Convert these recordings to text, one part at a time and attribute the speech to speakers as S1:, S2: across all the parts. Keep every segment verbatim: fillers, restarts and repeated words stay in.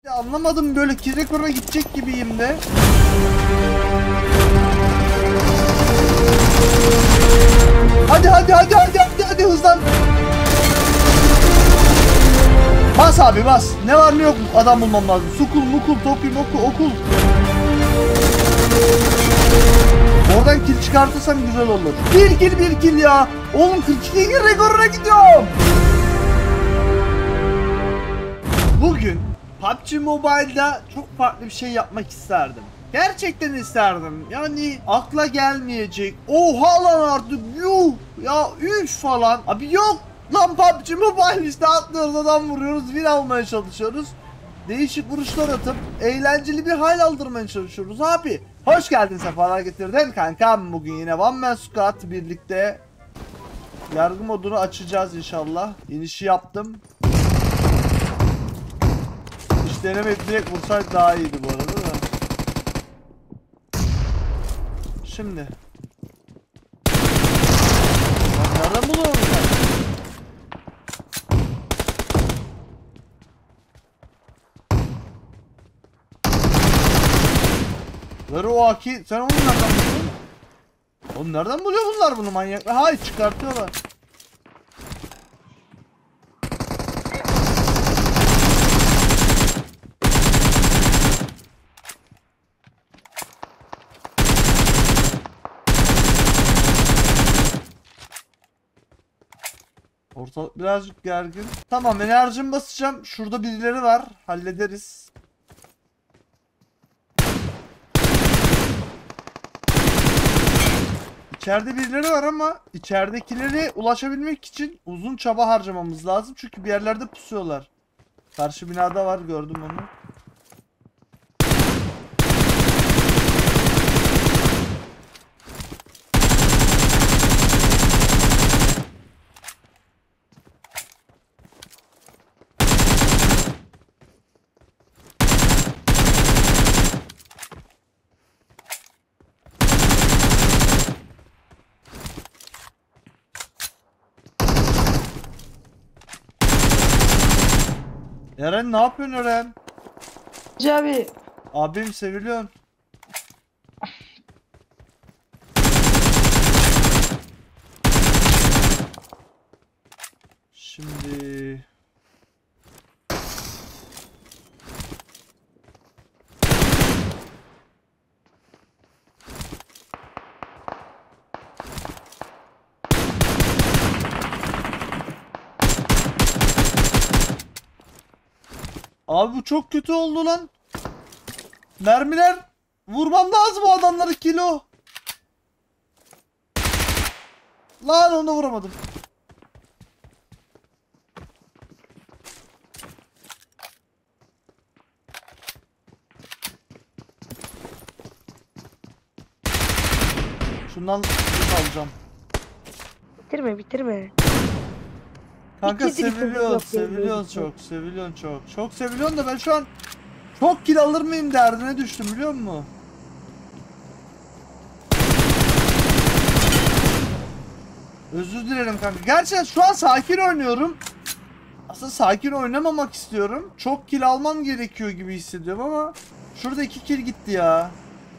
S1: Anlamadım, böyle kill rekoruna gidecek gibiyim de. Hadi hadi hadi hadi hadi hadi hızlan. Bas abi bas. Ne var ne yok adam bulmam lazım. Sukul mukul topi moku okul. Oradan kill çıkartırsam güzel olur. Bir kill bir kill ya. Oğlum kırk iki kill rekoruna gidiyorum. Bugün P U B G Mobile'da çok farklı bir şey yapmak isterdim. Gerçekten isterdim. Yani akla gelmeyecek. Oha lan artık yuh ya üf falan. Abi yok lan, P U B G Mobile işte, atlıyoruz, adam vuruyoruz, win almaya çalışıyoruz. Değişik vuruşlar atıp eğlenceli bir hal aldırmaya çalışıyoruz abi. Hoş geldin, sefalar getirdin kankam. Bugün yine One Man Squad birlikte yargı modunu açacağız inşallah. İnişi yaptım. Hiç denemeyip direkt vursaydı daha iyiydi bu arada da. Şimdi. Nereden buluyorum ben? Ver o aki. Sen onu nereden buluyorsun? Oğlum nereden buluyor bunlar bunu, manyaklar? Hayır, çıkartıyorlar. Ortalık birazcık gergin. Tamam, enerjimi basacağım. Şurada birileri var. Hallederiz. İçeride birileri var ama içeridekilere ulaşabilmek için uzun çaba harcamamız lazım. Çünkü bir yerlerde pusuyorlar. Karşı binada var, gördüm onu. Eren, ne yapıyorsun Eren?
S2: Abi.
S1: Abim, seviliyorsun. Şimdi abi bu çok kötü oldu lan. Mermiler, vurmam lazım o adamları, kilo. Lan onu vuramadım. Şundan alacağım.
S2: Bitirme bitirme.
S1: Kanka
S2: İki direkt
S1: seviliyorsun,
S2: yok,
S1: seviliyorsun
S2: yok.
S1: çok, seviliyorsun çok. Çok seviliyorsun da ben şu an çok kill alır mıyım derdine düştüm, biliyor musun? Özür dilerim kanka. Gerçekten şu an sakin oynuyorum. Aslında sakin oynamamak istiyorum. Çok kill almam gerekiyor gibi hissediyorum ama şurada iki kill gitti ya.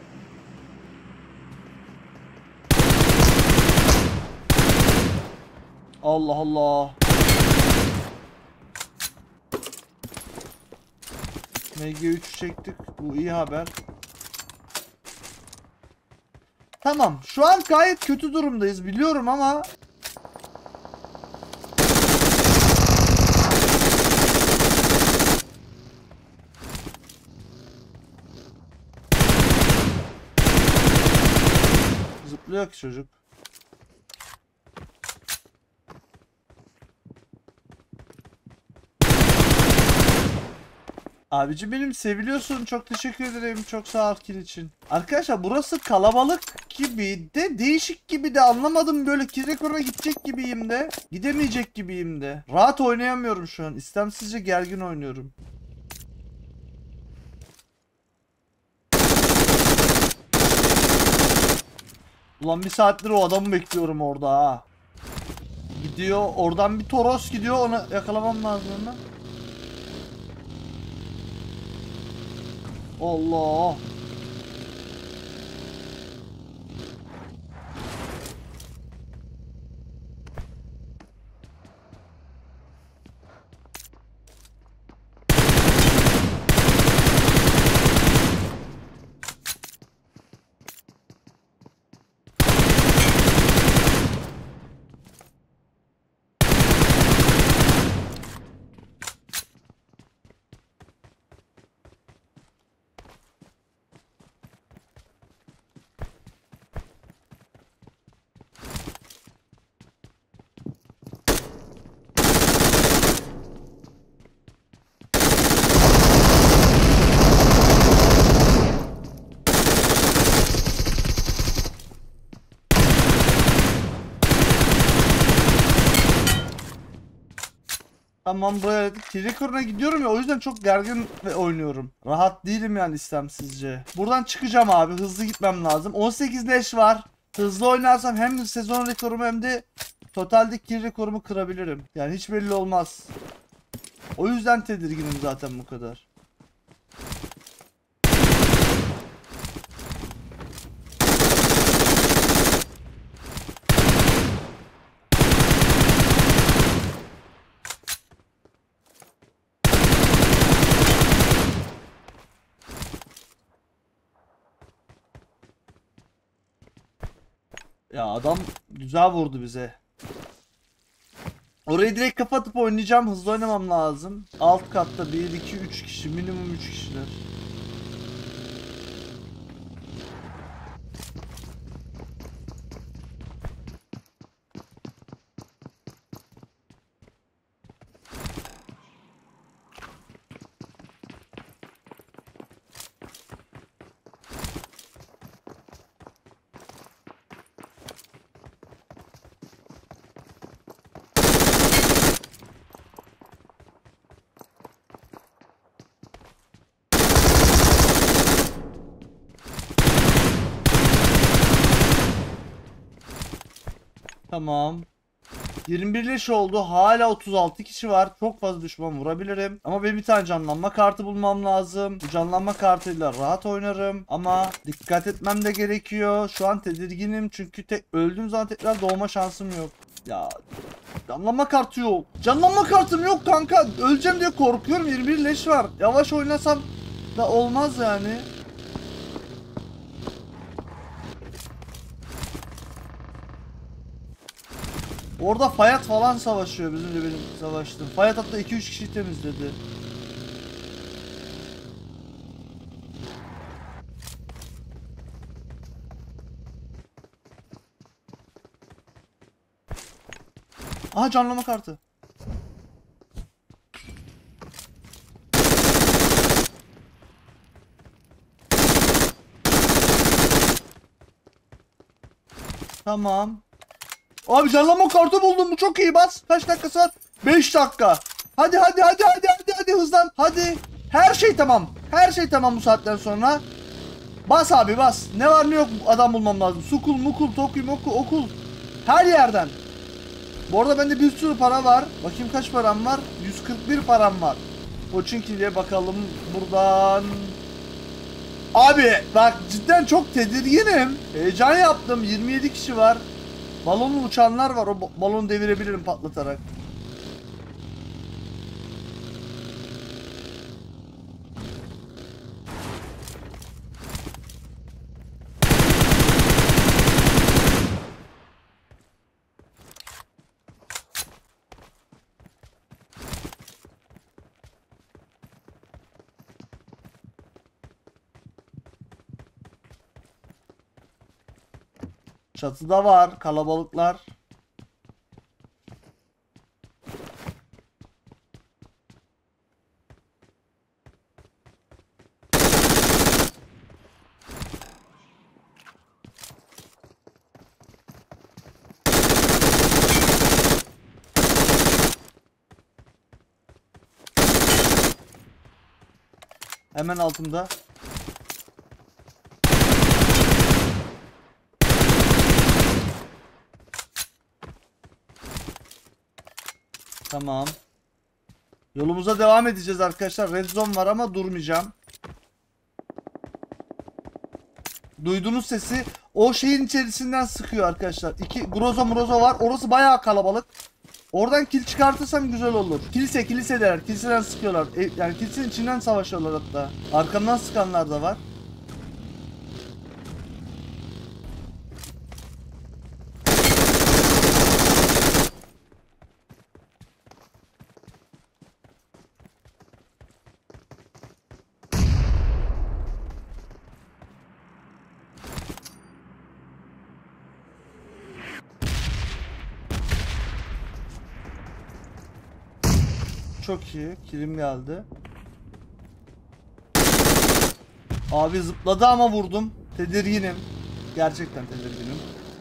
S1: Allah Allah. M G üç çektik. Bu iyi haber. Tamam. Şu an gayet kötü durumdayız biliyorum ama zıplıyor ki çocuk. Abicim benim, seviliyorsun. Çok teşekkür ederim. Çok sağ ol kill için. Arkadaşlar burası kalabalık gibi de değişik gibi de, anlamadım, böyle kill rekoruna gidecek gibiyim de gidemeyecek gibiyim de. Rahat oynayamıyorum şu an. İstemsizce gergin oynuyorum. Ulan bir saattir o adamı bekliyorum orada ha. Gidiyor oradan bir Toros gidiyor, onu yakalamam lazım hemen. Allah. Tamam, buraya Tricker'ına gidiyorum ya, o yüzden çok gergin ve oynuyorum. Rahat değilim yani istemsizce. Buradan çıkacağım abi, hızlı gitmem lazım. on sekiz leş var. Hızlı oynarsam hem sezon rekorumu hem de totalde kill rekorumu kırabilirim. Yani hiç belli olmaz. O yüzden tedirginim zaten bu kadar. Ya adam güzel vurdu bize. Orayı direkt kapatıp oynayacağım. Hızlı oynamam lazım. Alt katta bir, iki, üç kişi. Minimum üç kişiler. Tamam. yirmi bir leş oldu. Hala otuz altı kişi var. Çok fazla düşman vurabilirim. Ama benim bir tane canlanma kartı bulmam lazım. Bu canlanma kartıyla rahat oynarım. Ama dikkat etmem de gerekiyor. Şu an tedirginim çünkü tek öldüğüm zaman tekrar doğma şansım yok. Ya canlanma kartı yok. Canlanma kartım yok kanka. Öleceğim diye korkuyorum. yirmi bir leş var. Yavaş oynasam da olmaz yani. Orada Fayat falan savaşıyor bizimle, benim savaştım. Fayat hatta iki üç kişi temizledi. Aha, canlama kartı. Tamam. Abi canlanma kartı buldum, bu çok iyi, bas. Kaç dakikası var? beş dakika. Hadi hadi hadi hadi hadi hadi hızlan. Hadi. Her şey tamam. Her şey tamam bu saatten sonra. Bas abi bas. Ne var ne yok adam bulmam lazım. Sukul mukul toku moku okul. Her yerden. Bu arada bende bir sürü para var. Bakayım kaç param var? yüz kırk bir param var. Poçinki'ye bakalım buradan. Abi bak cidden çok tedirginim. Heyecan yaptım. yirmi yedi kişi var. Balonlu uçanlar var. O balonu devirebilirim patlatarak. Çatıda var kalabalıklar. Hemen altında. Tamam. Yolumuza devam edeceğiz arkadaşlar. Red zone var ama durmayacağım. Duyduğunuz sesi o şeyin içerisinden sıkıyor arkadaşlar. İki groza muroza var. Orası bayağı kalabalık. Oradan kill çıkartırsam güzel olur. Kilise kiliseler. Kiliseden sıkıyorlar. E, yani kilisenin içinden savaşıyorlar hatta. Arkamdan sıkanlar da var. Çok iyi. Kilim geldi. Abi zıpladı ama vurdum. Tedirginim. Gerçekten tedirginim.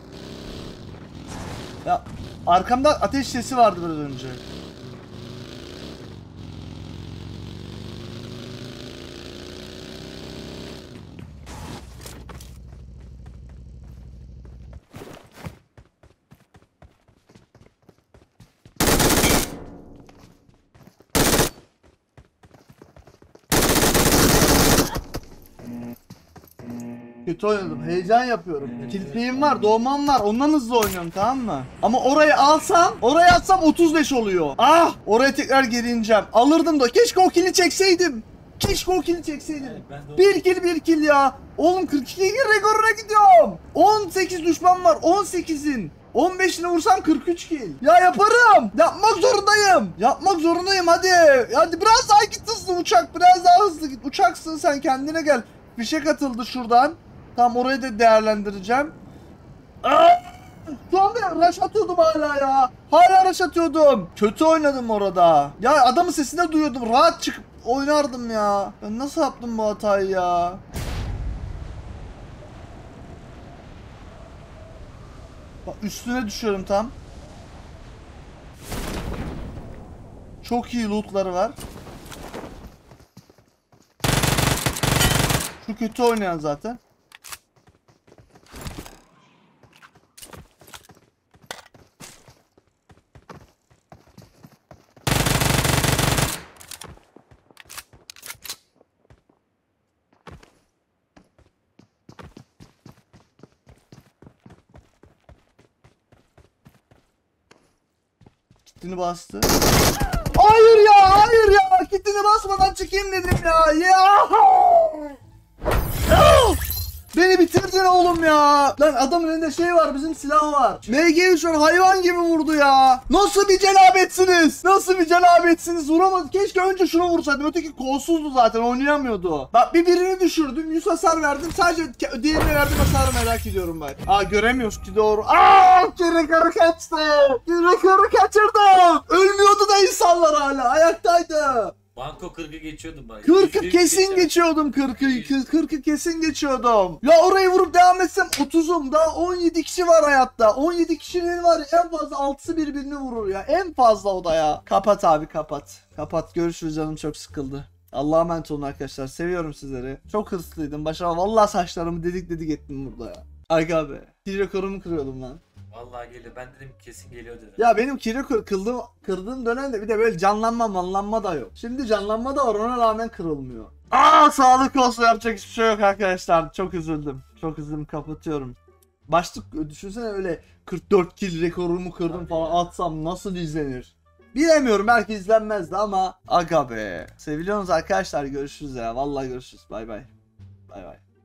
S1: Ya arkamda ateş sesi vardı biraz önce. Kötü oynadım. Heyecan yapıyorum. Kilitliğim var, doğmam var. Ondan hızlı oynuyorum, tamam mı? Ama orayı alsam, orayı atsam otuz beş oluyor. Ah! Oraya tekrar geri ineceğim. Alırdım da. Keşke o kili çekseydim. Keşke o kili çekseydim. Evet, bir kill bir kill ya. Oğlum kırk iki rekoruna gidiyorum. on sekiz düşman var. on sekizin. on beşini vursam kırk üç kill. Ya yaparım. Yapmak zorundayım. Yapmak zorundayım hadi. Hadi biraz daha git hızlı uçak. Biraz daha hızlı git. Uçaksın sen, kendine gel. Fişek atıldı şuradan. Tam orayı da değerlendireceğim. Aa! Şu anda rush atıyordum hala ya. Hala rush atıyordum. Kötü oynadım orada. Ya adamın sesini duyuyordum. Rahat çıkıp oynardım ya. Ben nasıl yaptım bu hatayı ya? Bak üstüne düşüyorum tam. Çok iyi lootları var. Şu kötü oynayan zaten. Kitini bastı. Hayır ya, hayır ya. Kitini basmadan çıkayım dedim ya. Ya. Beni bitirdin oğlum ya. Lan adamın elinde şey var, bizim silah var. M G üç var, hayvan gibi vurdu ya. Nasıl bir cenabetsiniz? Nasıl bir cenabetsiniz? Vuramadı. Keşke önce şunu vursaydım. Öteki kolsuzdu zaten, oynayamıyordu. Bak bir birini düşürdüm. yüz hasar verdim. Sadece diğerine verdim hasarı merak ediyorum bak. Aa göremiyoruz ki doğru. Aa rekoru kaçtı. Rekoru kaçırdım. Ölmüyordu da insanlar hala. Ayaktaydı.
S3: Banko kırkı geçiyordum ben.
S1: kırkı kesin geçiyordum, kırkı kırkı kesin geçiyordum. Ya orayı vurup devam etsem otuzum. Daha on yedi kişi var hayatta. on yedi kişinin var ya, en fazla altısı birbirini vurur ya. En fazla o da ya. Kapat abi kapat. Kapat, görüşürüz, canım çok sıkıldı. Allah'a emanet olun arkadaşlar. Seviyorum sizleri. Çok hırslıydım. Başıma vallahi saçlarımı dedik dedik ettim burada ya. Aga be. Kill rekorumu kırıyordum lan.
S3: Vallahi geliyor. Ben dedim kesin geliyor dedim.
S1: Ya benim kill rekor kırdığım, kırdığım dönemde bir de böyle canlanma manlanma da yok. Şimdi canlanma da var, ona rağmen kırılmıyor. Aa sağlık olsun, yapacak hiçbir şey yok arkadaşlar. Çok üzüldüm. Çok üzüldüm, kapatıyorum. Başlık düşünsene, öyle kırk dört kill rekorumu kırdım abi falan ya, atsam nasıl izlenir? Bilemiyorum, belki izlenmezdi ama aga be. Seviliyorsunuz arkadaşlar, görüşürüz ya. Vallahi görüşürüz. Bay bay. Bay bay.